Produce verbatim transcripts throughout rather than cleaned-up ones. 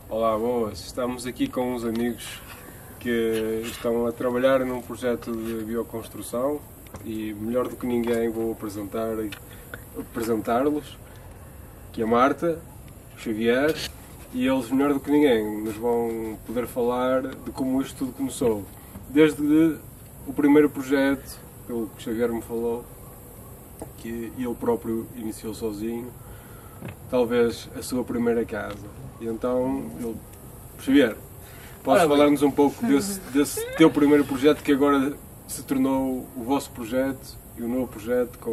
Olá, boas. Estamos aqui com uns amigos que estão a trabalhar num projeto de bioconstrução e melhor do que ninguém vou apresentar, apresentá-los, que é a Marta, o Xavier, e eles melhor do que ninguém nos vão poder falar de como isto tudo começou. Desde o primeiro projeto, pelo que o Xavier me falou, que ele próprio iniciou sozinho, talvez a sua primeira casa. E então, ele... Xavier, podes falar-nos um pouco desse, desse teu primeiro projeto que agora se tornou o vosso projeto e o novo projeto com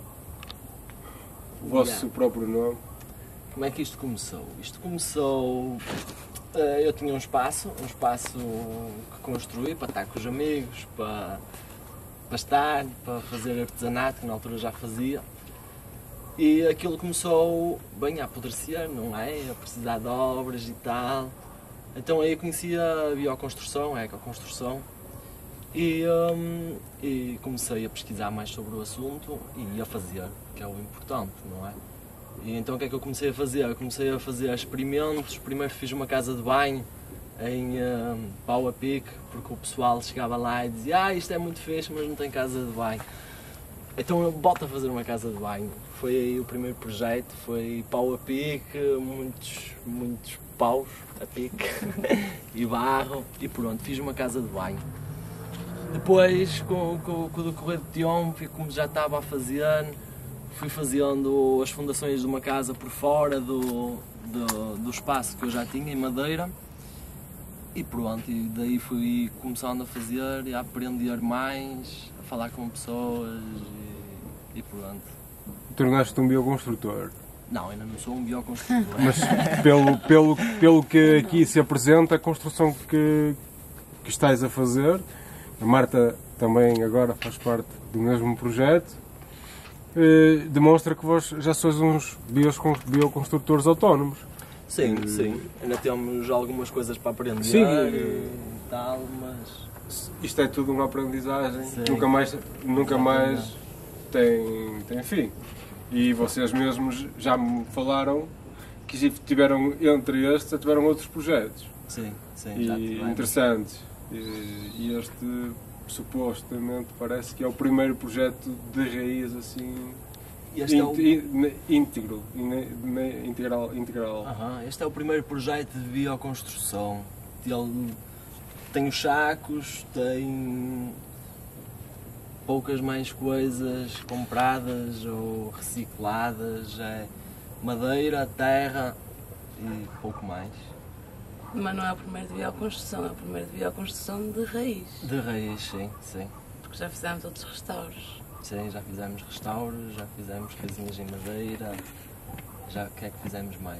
o vosso yeah. próprio nome? Como é que isto começou? Isto começou... Eu tinha um espaço, um espaço que construí para estar com os amigos, para, para estar, para fazer artesanato, que na altura já fazia. E aquilo começou bem a apodrecer, não é? A precisar de obras e tal. Então aí eu conheci a bioconstrução, a ecoconstrução. E, um, e comecei a pesquisar mais sobre o assunto e a fazer, que é o importante, não é? E então o que é que eu comecei a fazer? Eu comecei a fazer experimentos. Primeiro fiz uma casa de banho em um, pau a pique, porque o pessoal chegava lá e dizia: ah, isto é muito fixe, mas não tem casa de banho. Então eu boto a fazer uma casa de banho. Foi aí o primeiro projeto, foi pau a pique, muitos, muitos paus a pique e barro e pronto, fiz uma casa de banho. Depois, com, com, com o decorrer do tempo, como já estava a fazer, fui fazendo as fundações de uma casa por fora do, do, do espaço que eu já tinha em madeira. E pronto, e daí fui começando a fazer e a aprender mais, a falar com pessoas e, e pronto. Tornaste-te um bioconstrutor? Não, ainda não sou um bioconstrutor. Mas pelo, pelo, pelo que aqui se apresenta, a construção que, que estás a fazer, a Marta também agora faz parte do mesmo projeto, eh, demonstra que vós já sois uns bioconstrutores autónomos. Sim, e... sim. Ainda temos algumas coisas para aprender sim, e tal, mas... Isto é tudo uma aprendizagem, sim. nunca mais, nunca mais tem, tem fim. E vocês mesmos já me falaram que tiveram, entre estes, tiveram outros projetos. Sim, sim. E já interessantes. E, e este, supostamente, parece que é o primeiro projeto de raiz, assim... Este é o... íntegro, integral. integral. Uhum. Este é o primeiro projeto de bioconstrução. Ele tem os sacos, tem poucas mais coisas compradas ou recicladas, é madeira, terra e pouco mais. Mas não é o primeiro de bioconstrução, é o primeiro de bioconstrução de raiz. De raiz, sim, sim. Porque já fizemos outros restauros. Sim, já fizemos restauros, já fizemos casinhas em madeira, já o que é que fizemos mais?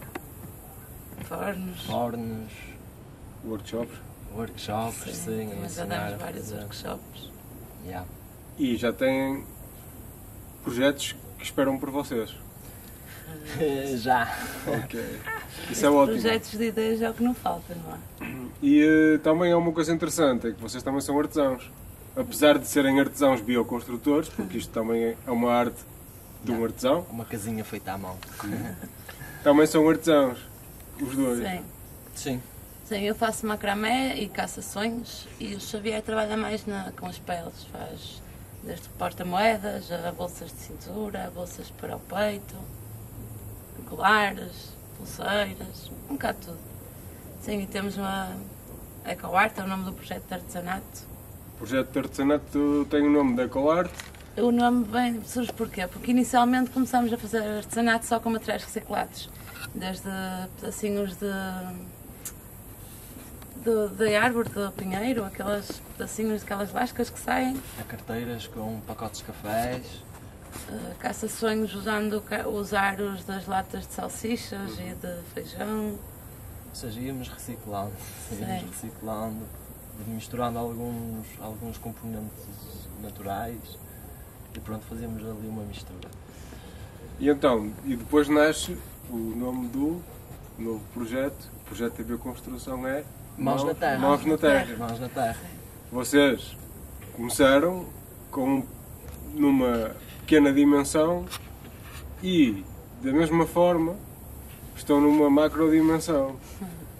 Fornos. Fornos. Workshops. Workshops, sim. sim Mas já demos vários workshops. Yeah. E já têm projetos que esperam por vocês? Já. Ok. Isso é ótimo. Projetos de ideias é o que não falta, não é? E uh, também há uma coisa interessante, é que vocês também são artesãos. Apesar de serem artesãos bioconstrutores, porque isto também é uma arte de um artesão. Uma casinha feita à mão. Também são artesãos, os dois. Sim. Sim. Sim, eu faço macramé e caça-sonhos e o Xavier trabalha mais na, com as peles. Faz desde porta-moedas, a bolsas de cintura, a bolsas para o peito, colares, pulseiras, um bocado tudo. Sim, e temos uma EcoArt, é o nome do projeto de artesanato. O projeto de artesanato tem o nome da EcoArt. O nome vem, surge porquê? Porque inicialmente começámos a fazer artesanato só com materiais reciclados. Desde pedacinhos de, de, de árvore, de pinheiro, aqueles pedacinhos, aquelas lascas que saem. A carteiras com pacotes de cafés. Uh, caça-sonhos usando os aros das latas de salsichas uhum. e de feijão. Ou seja, íamos reciclando, íamos Sim. reciclando. Misturando alguns, alguns componentes naturais e pronto, fazíamos ali uma mistura. E então, e depois nasce o nome do novo projeto, o projeto de bioconstrução é Mãos na Terra. Mãos na Terra. Mãos na Terra. Vocês começaram com, numa pequena dimensão e, da mesma forma, estão numa macro dimensão.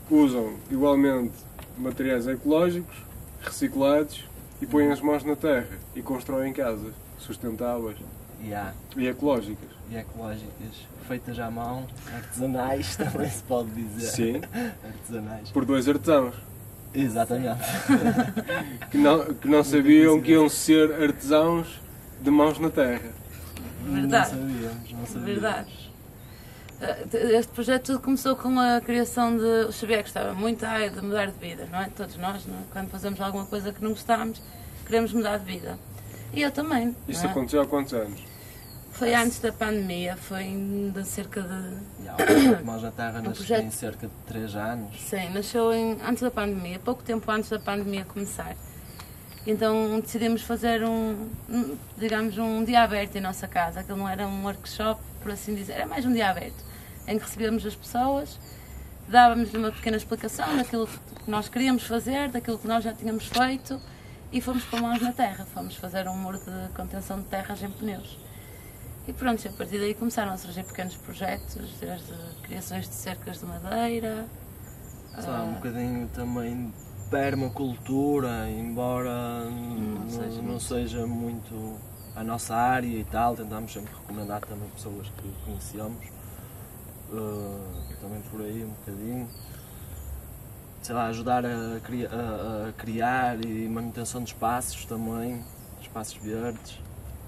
usam igualmente materiais ecológicos, reciclados, e põem as mãos na terra e constroem casas sustentáveis Yeah. e ecológicas. E ecológicas, feitas à mão, artesanais, também se pode dizer. Sim, Artesanais. por dois artesãos Exatamente. que não, que não sabiam que iam ser artesãos de mãos na terra. Verdade. Não sabíamos, não sabíamos. Verdade. Este projeto tudo começou com a criação de... O Xavier gostava muito ai, de mudar de vida, não é? Todos nós, não é? Quando fazemos alguma coisa que não gostamos, queremos mudar de vida. E eu também. Isso não é? aconteceu há quantos anos? Foi antes da pandemia, foi de cerca de... Yeah, o projeto Mãos na Terra Um nasceu projeto- em cerca de três anos. Sim, nasceu em, antes da pandemia, pouco tempo antes da pandemia começar. Então decidimos fazer um, um, digamos, um dia aberto em nossa casa. Aquilo não era um workshop, por assim dizer, era mais um dia aberto, em que recebíamos as pessoas, dávamos uma pequena explicação daquilo que nós queríamos fazer, daquilo que nós já tínhamos feito, e fomos para Mãos na Terra, fomos fazer um muro de contenção de terras em pneus. E pronto, a partir daí começaram a surgir pequenos projetos, desde criações de cercas de madeira. Sei lá, um ah, bocadinho também de permacultura, embora não seja seja, não muito. seja muito a nossa área e tal, tentámos sempre recomendar também pessoas que conhecemos, uh, também por aí um bocadinho. Sei lá, ajudar a, cria- a- a criar e manutenção de espaços também, espaços verdes.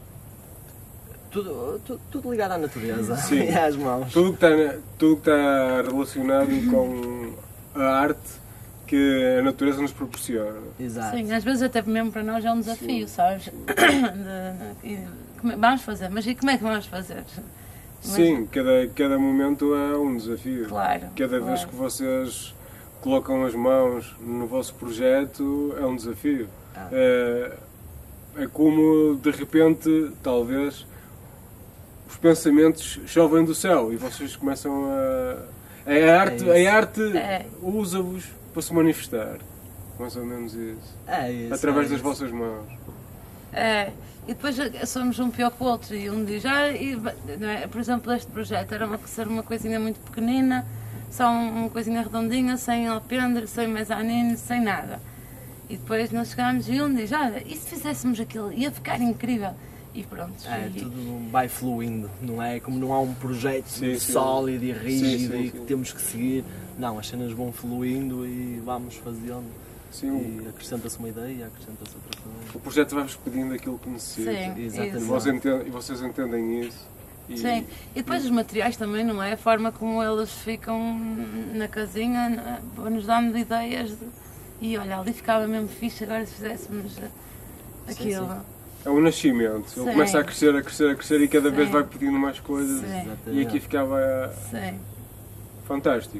Tudo, tudo, tudo ligado à natureza Sim. e às mãos. Tudo que está, tudo que está relacionado com a arte que a natureza nos proporciona. Exato. Sim, às vezes até mesmo para nós é um desafio, sabes? De- de- e como é- vamos fazer, mas e como é que vamos fazer? Mas- Sim, cada, cada momento é um desafio. Claro. Cada vez claro. que vocês colocam as mãos no vosso projeto é um desafio. Ah. É, é como de repente, talvez, os pensamentos chovem do céu e vocês começam a. A arte, É a arte É. usa-vos para se manifestar. Mais ou menos isso. É isso, Através é das isso. vossas mãos. É, e depois somos um pior que o outro e um diz, ah, e, não é? Por exemplo, este projeto era uma, ser uma coisinha muito pequenina, só um- uma coisinha redondinha, sem alpendre, sem mezanino, sem nada. E depois nós chegámos e um diz, olha, e se fizéssemos aquilo, ia ficar incrível. E pronto. É, e- tudo vai fluindo, não é? Como não há um projeto Sim, sim. sólido e rígido Sim, sim, e que sim. temos que seguir. Não, as cenas vão fluindo e vamos fazendo. Sim, o, E acrescenta-se uma ideia, acrescenta-se outra coisa. o projeto vai-vos pedindo aquilo que necessita. Sim, Exatamente. E isso. vocês entendem, e vocês entendem isso. E, Sim, e depois os materiais também, não é? A forma como eles ficam na casinha, na- vão-nos dando ideias de, e olha, ali ficava mesmo fixe agora se fizéssemos aquilo. É um nascimento. Ele Sim. começa a crescer, a crescer, a crescer e cada vez Sim. vai pedindo mais coisas. Sim. Exatamente. E aqui ficava Sim, fantástico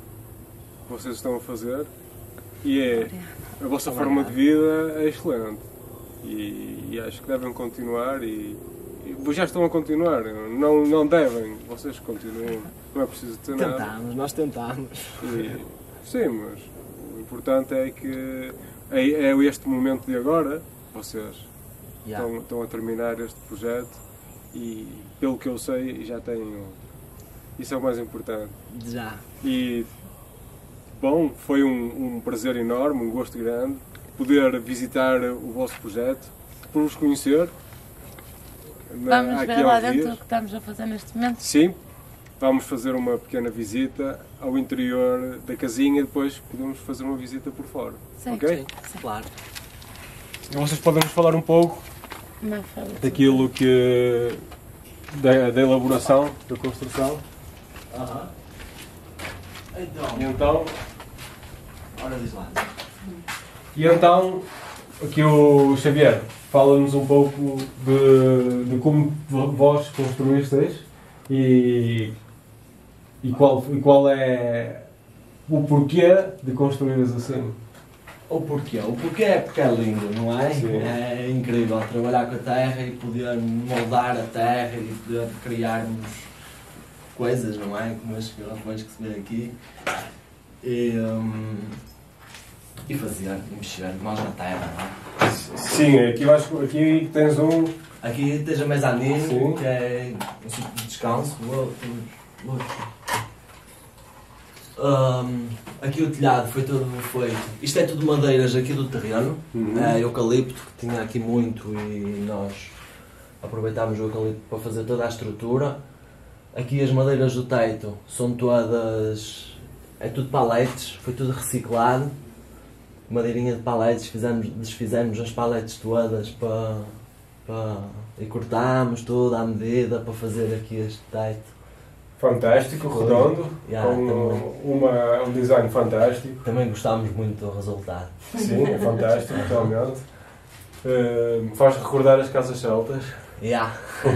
o que vocês estão a fazer. E é, a vossa Obrigado. forma de vida é excelente. E, e acho que devem continuar e, e já estão a continuar. Não, não devem, vocês continuam. Não é preciso ter nada. Tentámos, nós tentámos. E, sim, mas o importante é que é, é este momento de agora, vocês Yeah. estão, estão a terminar este projeto e, pelo que eu sei, já têm. um- Isso é o mais importante. Já. E, bom, foi um, um prazer enorme, um gosto grande poder visitar o vosso projeto, por vos conhecer. na- vamos aqui ver lá há uns dentro dias. o que estamos a fazer neste momento. Sim, vamos fazer uma pequena visita ao interior da casinha e depois podemos fazer uma visita por fora. Sim. Ok? Sim, claro. E vocês podem nos falar um pouco Não fala. daquilo que. da, da elaboração, da construção. Aham. Então, E então, ora diz lá. e então aqui o Xavier fala-nos um pouco de, de como vo- vós construísteis e, e, qual, e qual é o porquê de construires assim. O porquê? O porquê é porque é lindo, não é? Sim. É incrível trabalhar com a terra e poder moldar a terra e poder criarmos coisas, não é? Como estes garrafões que se vê aqui. E, hum, e fazer, e mexer, mãos na terra, não é? Sim, aqui, vais, aqui tens um. Aqui tens a mezanino, Sim. que é um sítio de descanso. Vou, vou, Um, aqui o telhado foi todo feito. Isto é tudo madeiras aqui do terreno. Uhum. É eucalipto, que tinha aqui muito e nós aproveitámos o eucalipto para fazer toda a estrutura. Aqui as madeiras do teito são todas. É tudo paletes, foi tudo reciclado. Madeirinha de paletes, fizemos, desfizemos as paletes todas para, para, e cortámos tudo à medida para fazer aqui este teito. Fantástico, redondo, Yeah, com uma, um design fantástico. Também gostámos muito do resultado. Sim, é fantástico, realmente. Uh, faz recordar as casas celtas. Yeah.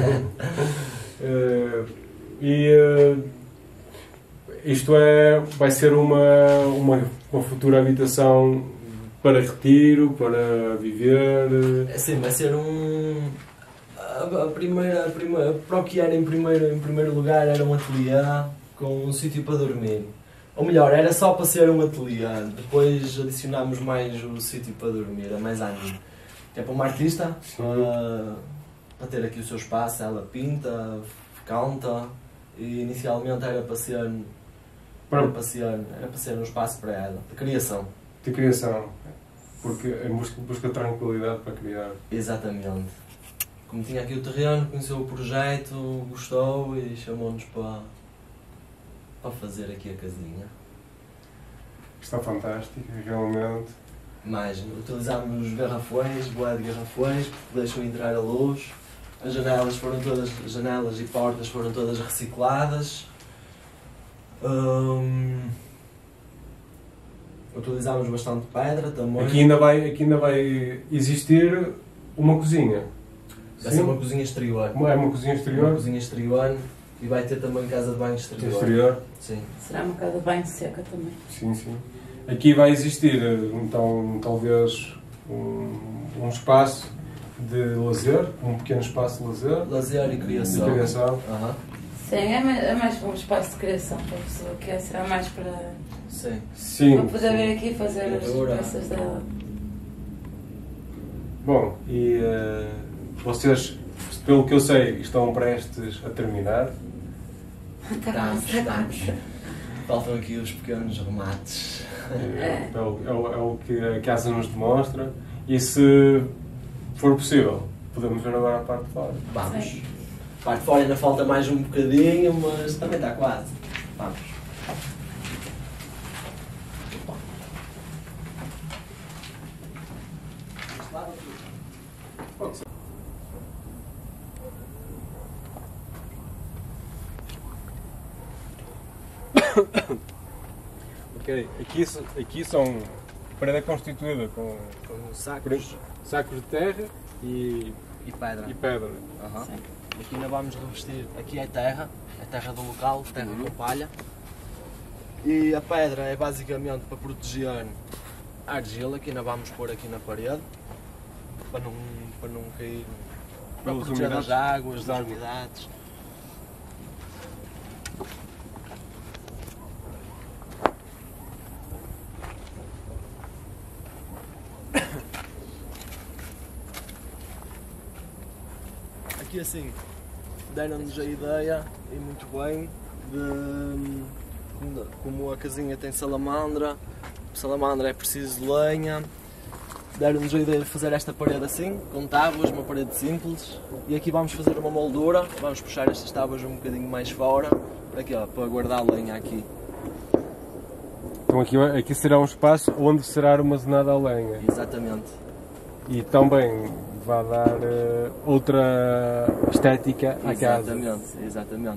uh, e uh, isto é, vai ser uma, uma, uma futura habitação para retiro, para viver. É, sim, vai ser um. A, a primeira, a primeira, para o que era em primeiro, em primeiro lugar era um ateliê com um sítio para dormir. Ou melhor, era só para ser um ateliê. Depois adicionámos mais o sítio para dormir, a mais ânimo. É para uma artista, para, para ter aqui o seu espaço, ela pinta, canta. E inicialmente era para ser, era para ser, era para ser um espaço para ela, de criação. De criação, porque em busca, busca de tranquilidade para criar. Exatamente. Como tinha aqui o terreno, conheceu o projeto, gostou e chamou-nos para, para fazer aqui a casinha. Está fantástico, realmente. Mais, utilizámos garrafões, boé de garrafões, porque deixam entrar a luz. As janelas foram todas, janelas e portas foram todas recicladas. Hum, utilizámos bastante pedra também. Aqui ainda vai, aqui ainda vai existir uma cozinha. Vai ser uma cozinha exterior. É uma cozinha exterior? Uma cozinha exterior e vai ter também casa de banho exterior. Exterior? Sim. Será uma casa de banho seca também? Sim, sim. Aqui vai existir, então, talvez um, um espaço de lazer, um pequeno espaço de lazer. Lazer e criação. De criação. Uhum. Sim, é mais, é mais um espaço de criação para a pessoa, que é, será mais para, Sim. Sim. para poder vir aqui e fazer as Pintura. peças dela. Bom, e uh, vocês, pelo que eu sei, estão prestes a terminar. Acabamos, Estamos, acabamos. estamos. Faltam aqui os pequenos remates. É, é, o, é, o, é o que a casa nos demonstra. E se for possível, podemos ver agora a parte de fora. Vamos. Sim. A parte de fora ainda falta mais um bocadinho, mas também está quase. Vamos. Ok, aqui, aqui são. A parede é constituída com, Com sacos sacos de terra e, e pedra. e pedra. Uhum. Aqui ainda vamos revestir. Aqui é terra, é terra do local, terra Uhum. com palha. E a pedra é basicamente para proteger a argila, que ainda vamos pôr aqui na parede, para não, para não cair, para Pelas proteger das umidades. águas, das umidades. Aqui assim, deram-nos a ideia, e muito bem, de como- como a casinha tem salamandra, salamandra é preciso de lenha, deram-nos a ideia de fazer esta parede assim, com tábuas, uma parede simples, e aqui vamos fazer uma moldura, vamos puxar estas tábuas um bocadinho mais fora, aqui ó, para guardar a lenha aqui. Então aqui, aqui será um espaço onde será armazenada a lenha. Exatamente. E também vai dar uh, outra estética à casa. Exatamente, exatamente.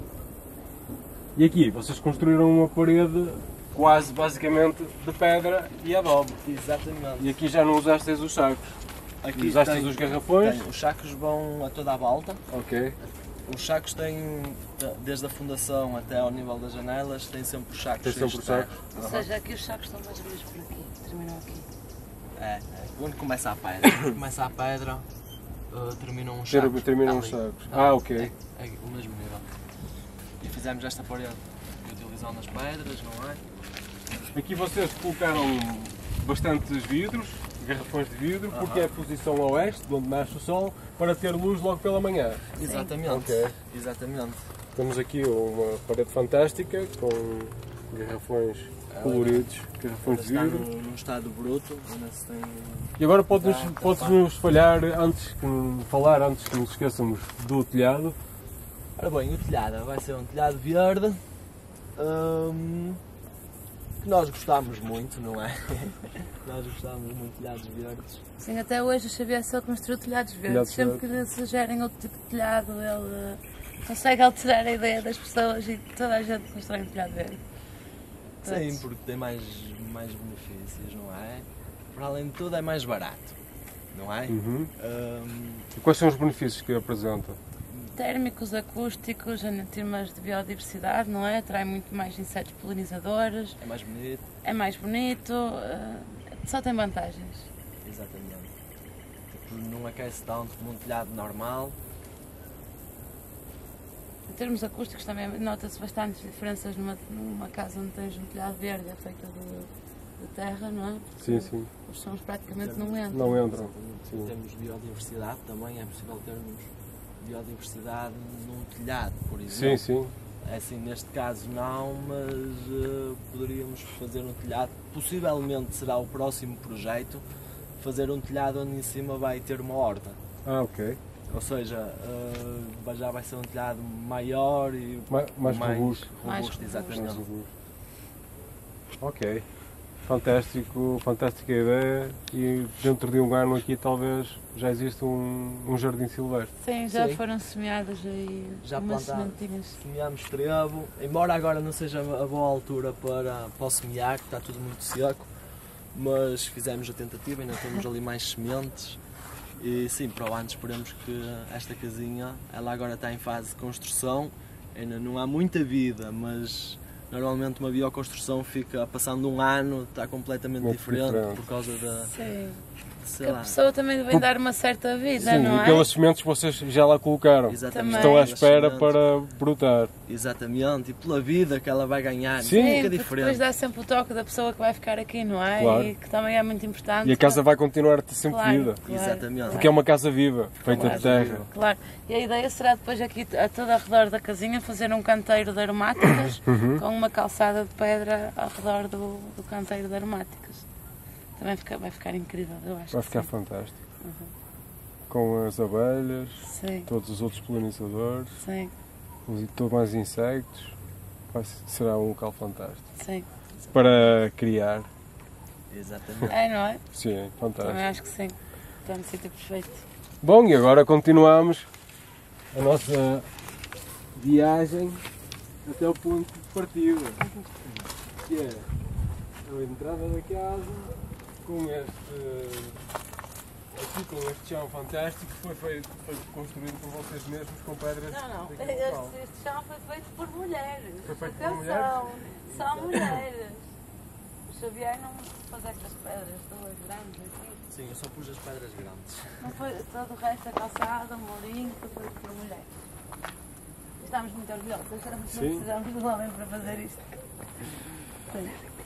E aqui vocês construíram uma parede quase basicamente de pedra e adobe. Exatamente. E aqui já não usasteis os sacos. Aqui Usaste tem- os garrafões? tem, os sacos vão a toda a volta. Ok. Os sacos têm, desde a fundação até ao nível das janelas, têm sempre os sacos Tem cheios sempre de os terra. Ou seja, aqui os sacos estão mais ou menos por aqui, terminam aqui. É, é. Onde começa a pedra? Onde começa a pedra, uh, terminam os Ter- sacos. Terminam Ali. os sacos. Ah, ok. É, é o mesmo nível. E fizemos esta parede utilizando as pedras, não é? Aqui vocês colocaram bastantes vidros, garrafões de vidro, porque Aham. é a posição a oeste, de onde nasce o sol, para ter luz logo pela manhã. Exatamente. Ok. Exatamente. Temos aqui uma parede fantástica com Garrafões coloridos, garrafões de Está vidro. no, no estado bruto, ainda se tem... E agora podes, Tá, tá podes bem. nos falhar antes que, falar antes que nos esqueçamos do telhado. Ora bem, o telhado vai ser um telhado verde, hum, que nós gostamos muito, não é? Nós gostamos muito de telhados verdes. Sim, até hoje o Xavier só construiu telhados verdes. Telhados Sempre que lhe sugerem outro tipo de telhado, ele consegue alterar a ideia das pessoas e toda a gente constrói um telhado verde. Sim, porque tem mais, mais benefícios, não é? Para além de tudo é mais barato, não é? Uhum. Hum, E quais são os benefícios que apresenta? Térmicos, acústicos, em termos de biodiversidade, não é? Atrai muito mais insetos polinizadores, é mais bonito, é mais bonito, eh, só tem vantagens. exatamente. Tipo, não aquece tanto como um telhado normal. Em termos acústicos também nota-se bastantes diferenças numa, numa casa onde tens um telhado verde é feito de, de terra, não é? Porque Sim, sim. os sons praticamente não entram. Não entram. Exatamente. Sim. Temos biodiversidade também, é possível termos biodiversidade num telhado, por Sim, exemplo. sim. É assim, neste caso não, mas uh, poderíamos fazer um telhado, possivelmente será o próximo projeto, fazer um telhado onde em cima vai ter uma horta. Ah, ok. Ou seja, uh, já vai ser um telhado maior e Ma- mais robusto. Mais robusto, robusto. Mais exatamente. robusto. Ok. Fantástico, fantástica ideia. E dentro de um ano aqui talvez já existe um, um jardim silvestre. Sim, já Sim. foram semeadas aí Já umas plantaram. sementinhas. Semeamos trevo, embora agora não seja a boa altura para, para o semear, que está tudo muito seco, mas fizemos a tentativa, ainda temos ali mais sementes e sim, para o ano esperamos que esta casinha, ela agora está em fase de construção, ainda não há muita vida, mas normalmente uma bioconstrução fica, passando um ano, está completamente Muito diferente, diferente. por causa da, Sim. sei Que a lá, pessoa também vem dar uma certa vida, Sim, não e é? pelas sementes que vocês já lá colocaram. exatamente, Estão à pelas espera sementes. para brotar. Exatamente, e pela vida que ela vai ganhar, Sim. Sim, fica porque diferente. depois dá sempre o toque da pessoa que vai ficar aqui, não é? Claro. E que também é muito importante. E a casa vai continuar a ter sempre Claro, vida. claro, Exatamente. Porque é uma casa viva, feita Claro. de terra. Claro. E a ideia será depois aqui, a todo ao redor da casinha, fazer um canteiro de aromáticas Uhum. com uma calçada de pedra ao redor do, do canteiro de aromáticas. Também fica, vai ficar incrível, eu acho. Vai que ficar sim. fantástico. Uhum. Com as abelhas, Sim, todos os outros polinizadores, sim, os todos mais insectos. Vai ser- será um local fantástico. sim. Para criar. Exatamente. É, não é? Sim, fantástico. Também acho que sim. Está no sítio perfeito. Bom, e agora continuamos a nossa viagem até o ponto de partida, que é a entrada da casa com este, aqui com este chão fantástico que foi, feito, foi construído por vocês mesmos com pedras Não, não. daqui do local. Este, este chão foi feito por mulheres. Foi feito por Atenção, só mulheres. O Xavier não faz estas pedras todas grandes aqui. Sim, eu só pus as pedras grandes. Não foi todo o resto da calçada, o molinho, foi feito por mulheres. Estamos muito orgulhosos, achamos que não Sim. precisamos de um homem para fazer isto. Sim.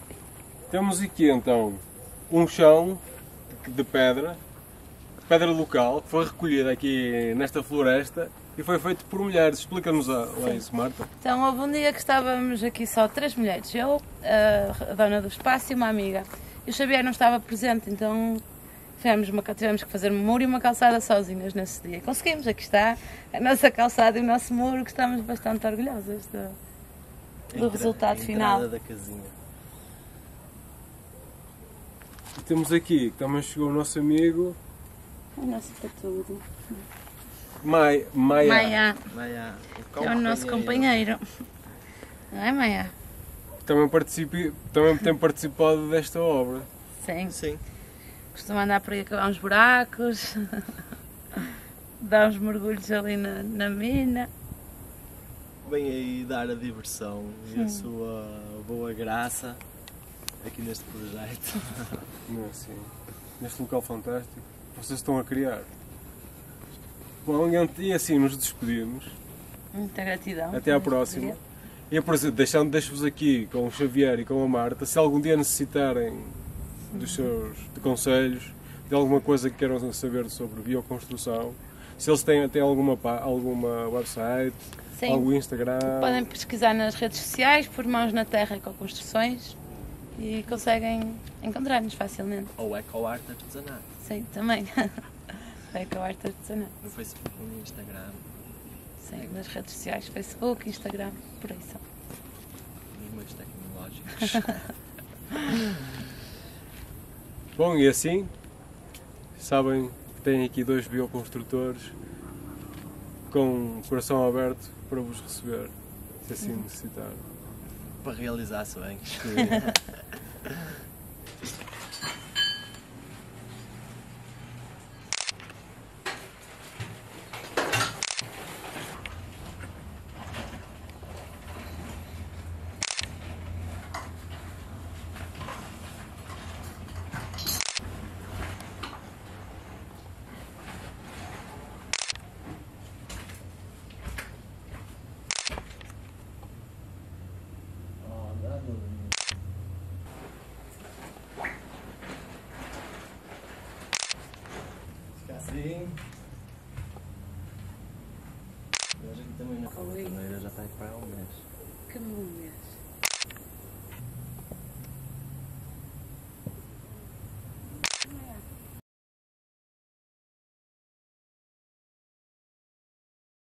Temos aqui então um chão de pedra, pedra local, que foi recolhida aqui nesta floresta e foi feito por mulheres. Explica-nos lá lá isso, Marta. Então houve um dia que estávamos aqui só três mulheres, eu, a dona do espaço e uma amiga. E o Xavier não estava presente, então tivemos, uma, tivemos que fazer um muro e uma calçada sozinhas nesse dia. Conseguimos, aqui está a nossa calçada e o nosso muro, que estamos bastante orgulhosas do, do Entra- resultado a final. entrada da casinha. E temos aqui, que também chegou o nosso amigo O nosso para tudo. Mai, Maia. Maia, Maia, que é o nosso companheiro. Não é, Maia? Também, participe, também tem participado desta obra. Sim. Sim. Costuma andar por aí a cavar uns buracos, dar uns mergulhos ali na, na mina. Vem aí dar a diversão e a sua boa graça aqui neste projeto. Não é assim? Neste local fantástico. Vocês estão a criar. Bom, e assim nos despedimos. Muita gratidão. Até à próxima. E, por exemplo, deixando, deixo-vos aqui com o Xavier e com a Marta. Se algum dia necessitarem dos seus de conselhos, de alguma coisa que queiram saber sobre bioconstrução, Se eles têm, têm alguma, pá- alguma website, Sim. algum Instagram. Podem pesquisar nas redes sociais por Mãos na Terra Ecoconstruções e conseguem encontrar-nos facilmente. Ou Ecoarte Artesanato. Sim, também. Ecoarte Artesanato. No Facebook, no Instagram, Sim, nas redes sociais, Facebook, Instagram, por aí são. nos meios tecnológicos. Bom, e assim, sabem, têm aqui dois bioconstrutores com o coração aberto para vos receber, se assim necessitar. Para realizar sonhos. Fica assim. Hoje aqui também na torneira já está aí para um mês. Que mês?